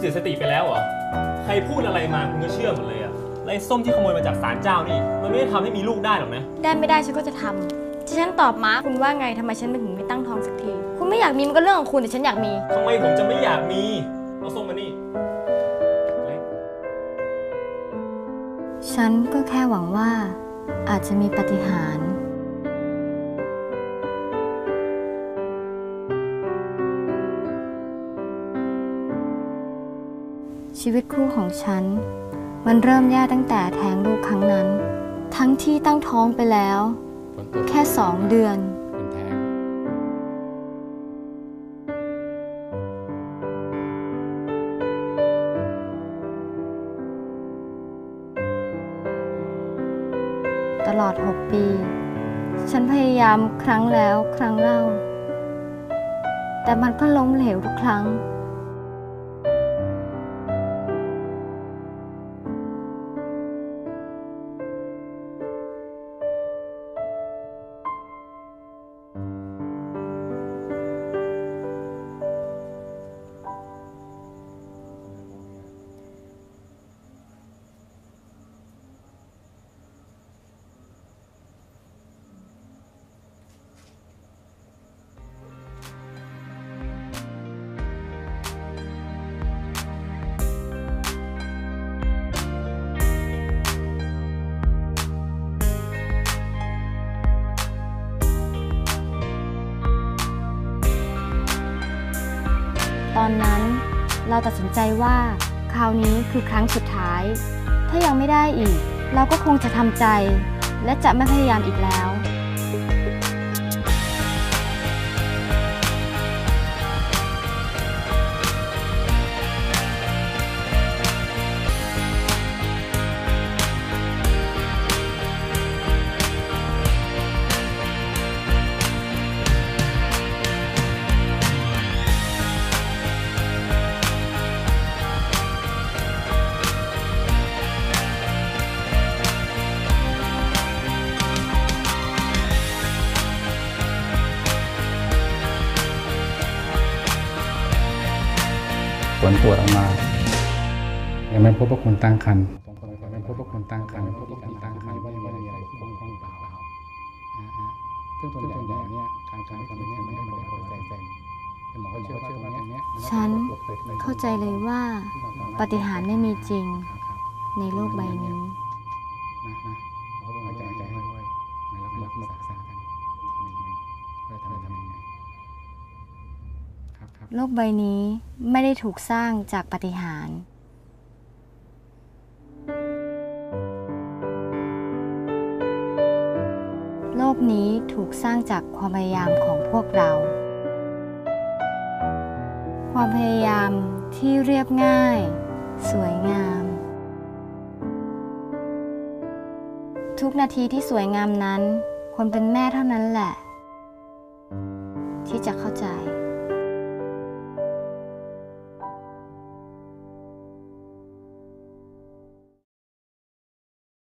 สียสติไปแล้วเหรอใครพูดอะไรมาคุณก็เชื่อหมดเลยอะไอ้ส้มที่ขโมยมาจากศาลเจ้านี่มันไม่ได้ทำให้มีลูกได้หรอกนะได้ไม่ได้ฉันก็จะทำที่ฉันตอบมาคุณว่าไงทำไมฉันถึงไม่ตั้งท้องสักทีคุณไม่อยากมีมันก็เรื่องของคุณแต่ฉันอยากมีทำไมผมจะไม่อยากมีเอาส้มมานี่ฉันก็แค่หวังว่าอาจจะมีปาฏิหาริย์ชีวิตคู่ของฉันมันเริ่มแย่ตั้งแต่แท้งลูกครั้งนั้นทั้งที่ตั้งท้องไปแล้วแค่2 เดือนตลอด6 ปีฉันพยายามครั้งแล้วครั้งเล่าแต่มันก็ล้มเหลวทุกครั้งตอนนั้นเราตัดสินใจว่าคราวนี้คือครั้งสุดท้ายถ้ายังไม่ได้อีกเราก็คงจะทำใจและจะไม่พยายามอีกแล้วผลตรวจออกมายังไม่พบว่าคุณตั้งครรภ์ไม่พบว่าคุณตั้งครรภ์ไม่พบว่าคุณตั้งครรภ์ว่ายังมีอะไรบกพร่องหรือเปล่าซึ่งส่วนใหญ่เนี่ยการทำนี้ไม่ได้หมด100%หมอเชื่อว่าตรงนี้ฉันเข้าใจเลยว่าปาฏิหาริย์ไม่มีจริงในโลกใบนี้เขาต้องใจให้ด้วยแล้วก็รักษากันว่าทำยังไงโลกใบนี้ไม่ได้ถูกสร้างจากปาฏิหาริย์โลกนี้ถูกสร้างจากความพยายามของพวกเราความพยายามที่เรียบง่ายสวยงามทุกนาทีที่สวยงามนั้นคนเป็นแม่เท่านั้นแหละที่จะเข้าใจ